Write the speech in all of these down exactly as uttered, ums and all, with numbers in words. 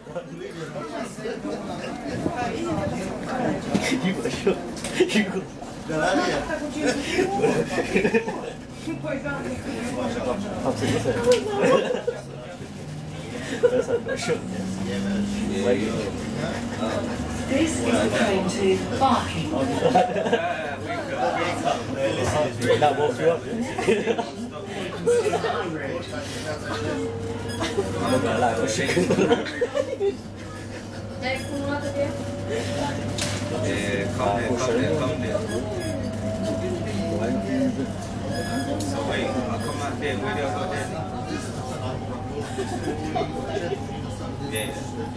You got shook. You got. That's a shook. This is going to barking. That woke you up. I'm not gonna lie, I'm shaking. Yeah, come there, come there, come there. So wait, I'll come out there, where do I go there? Yeah.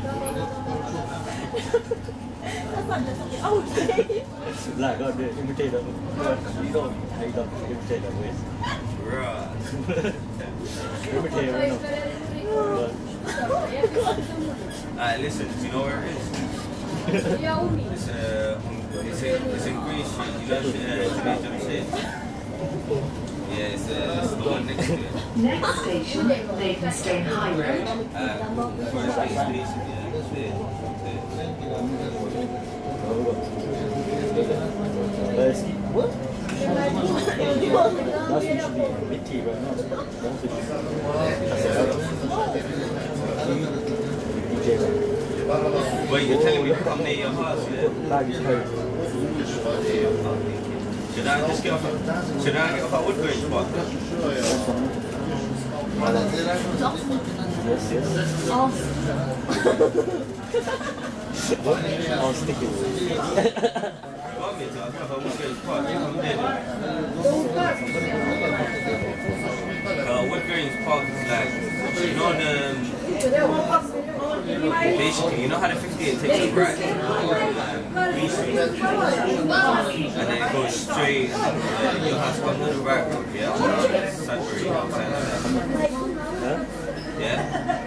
Like, God, the imitator. You don't, you don't imitate that way. Right. Imitator, no. Alright, listen, do you know where it is? It's, uh, it's, in, it's in Green Street, you know, uh, yeah, it's, uh, it's the one next to it. Next station, Leyton High Road. Uh, for the space station, yeah, that's it. That's it. What? That's usually mid tea right now. Wait, you're telling me to come near your house, yeah? Should I just get off at, should I get off at Woodbridge Park? Yes, yes. I'll stick it. You want me to? I'll get off at Woodbridge Park, you come there. Uh, Woodbridge Park is like, you know the... Basically, you know how the fifty-eight takes a right? Um, Green Street. And then it goes straight, and uh, your house comes on the right road, yeah? Sudbury, you know what I'm saying? Yeah?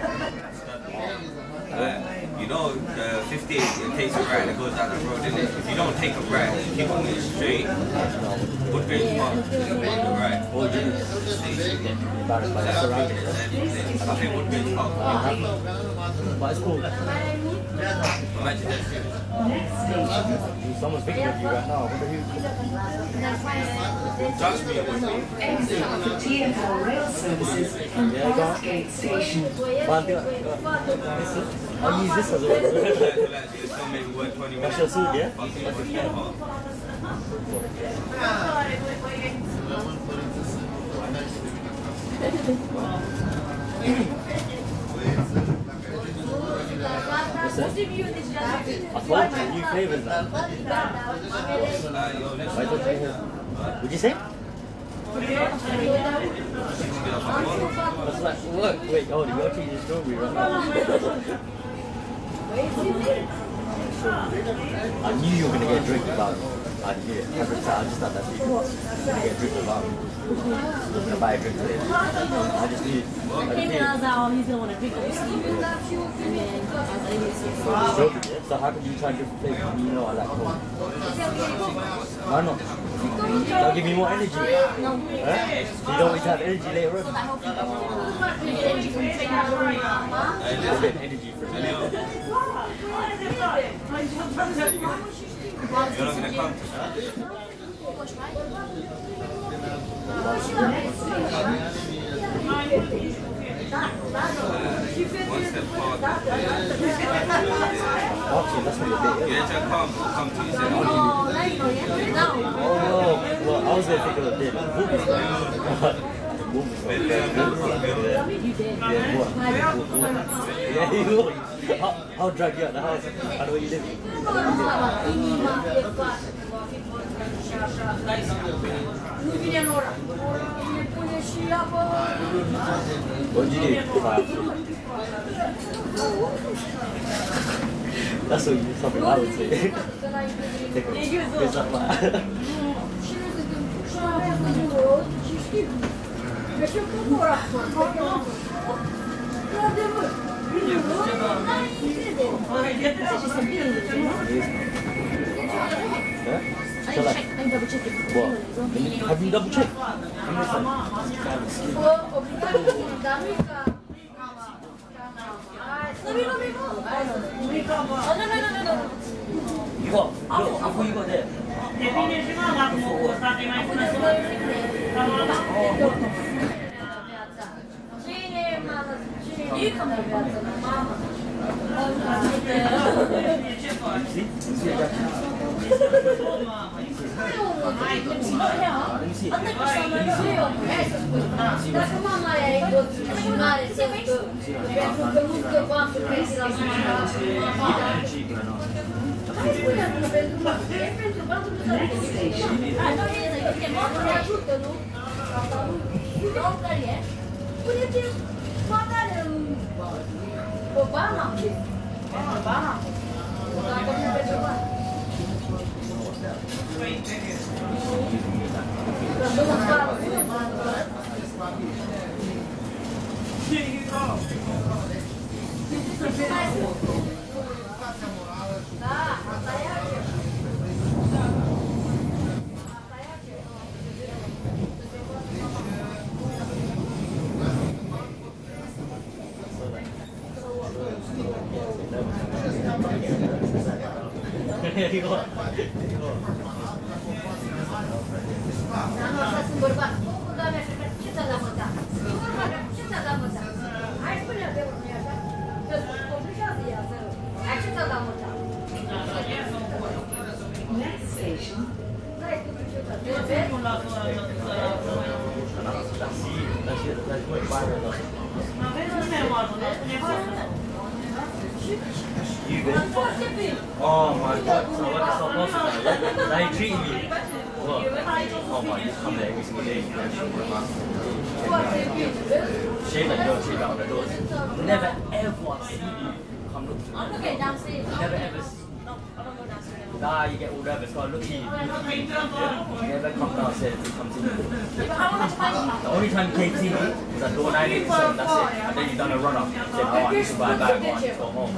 Uh, you know, the fifty-eight, it takes a right and it goes down the road, and if you don't take a right, you keep on going straight, Woodbridge Park, you go on the right. I think Woodbridge Park. But it's cool. Imagine that. Someone's thinking of you right now. What are you? Trust me, it was me. Exit for T F L rail services from Forestgate Station. I'll use this as well. That's your suit, yeah? I told you, new flavours now. Would you say? That's like, look, wait, oh, the Yorkie is strawberry right now. I knew you were going to get a drink about it. I knew it. Every time, I just thought that you were going to get a drink about it. I'm going to buy a drink today. I just knew it. I came in, I was like, oh, he's going to want a drink, obviously. And then I was like, yes, yes. So how can you try different flavors when you know I like cold? Why not? That'll give me more energy. No. Huh? You don't want to have energy later on. Energy from taking out the rain. A bit of energy for me. You're not going to come? One step forward. Okay, that's not your day. You enter come, come to you. Oh, no. Oh, well, I was going to think of a bit. Yeah, you will. I'll drag you out the house. How do you live? What did you do? That's what you, something I would say. Take a piss up my I double checked it. What? Have you double checked? No, no, no. Oh, no, no, no, no, no. You got, look, before you got there. You come to Mama. See? See a jacket? Obama. Obama. Next station, You good? Oh my god, so what is so possible? They treat me. What? Oh my, you come there every single day. Shave like your shave out the doors. Never ever see you come look to me. I'm looking downstairs. Never ever see. No, I don't go downstairs. Nah, you get all nervous. God, look at you. You never come downstairs to come see me. But how much time? The only time you came to see me was at door nine eighty-seven, that's it. And then you done a run up. You said, oh, I need to buy a bag, oh, I need to go home.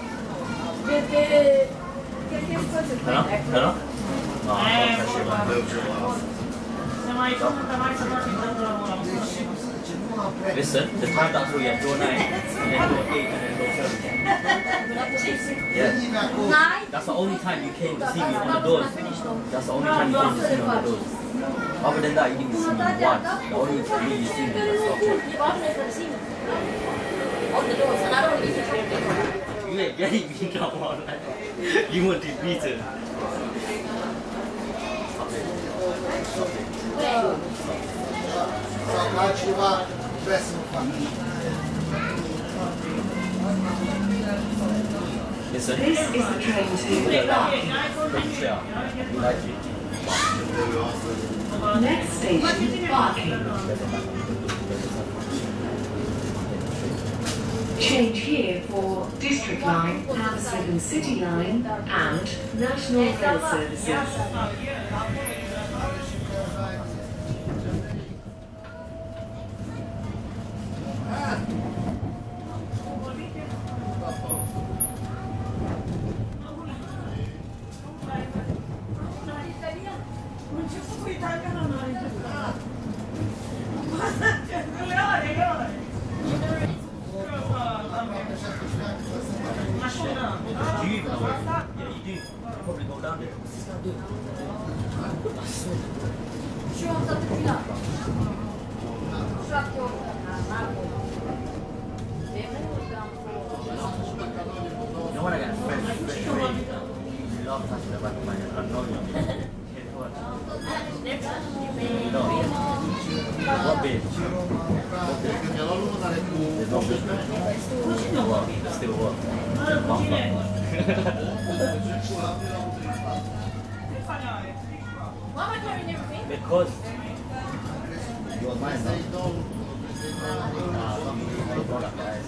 Hello? Hello? No, I'm not pressure, man. Listen, the time that's all you have door nine, and then door eight, and then door seven. Yeah. That's the only time you came to see me on the doors. That's the only time you came to see me on the doors. Other than that, you didn't see me once. The only time you see me was On the doors, and I don't need to. you ain't getting me, come on. You want to beat it. Listen. this is the train to next station, parking. Change here for District Line, Hammersmith City Line and National Rail Services. Do you even know where? Yeah, you do. You probably go down there. You know what I got? Fresh, fresh, fresh. You love touching the back of my head. I know you. Head what? No. What bit? What bit? There's no bit. Still work. Still work. Why am I carrying everything? Because you're mine now. Nah, some people product guys.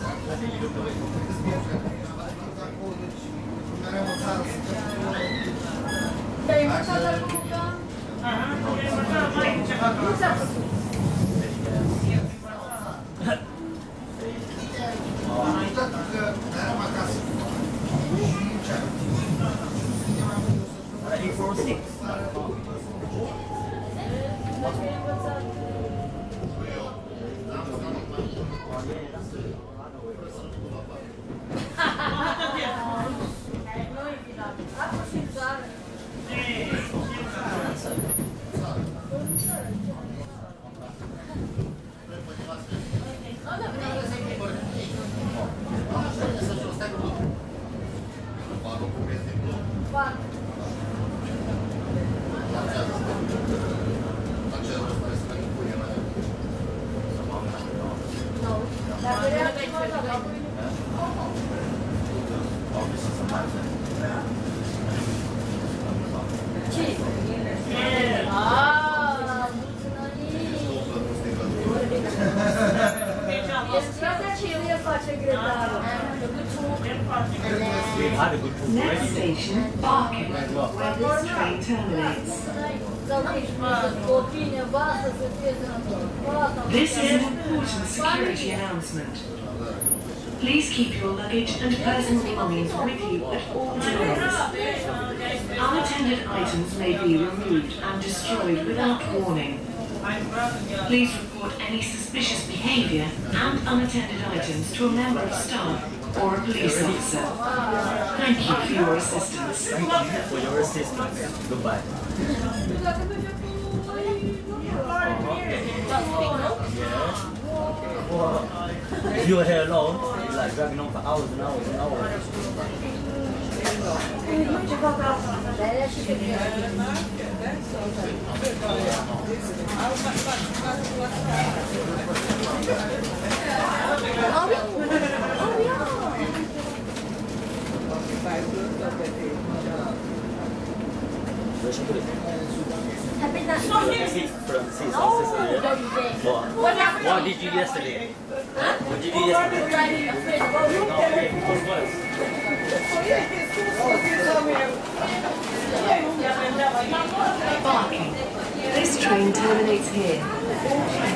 eight four six. Next station, Barking, where this train terminates. This is an important security announcement. Please keep your luggage and personal belongings with you at all times. Unattended items may be removed and destroyed without warning. Please report any suspicious behaviour and unattended items to a member of staff or a police officer. Thank you for your assistance. Thank you for your assistance. Goodbye. If you were here alone, you'd like dragging on for hours and hours and hours. Where should I put it? Put it on the seat, put it on the seat, so it's just, yeah? What? What did you do yesterday? Huh? What did you do yesterday? What's worse? Barking. This train terminates here.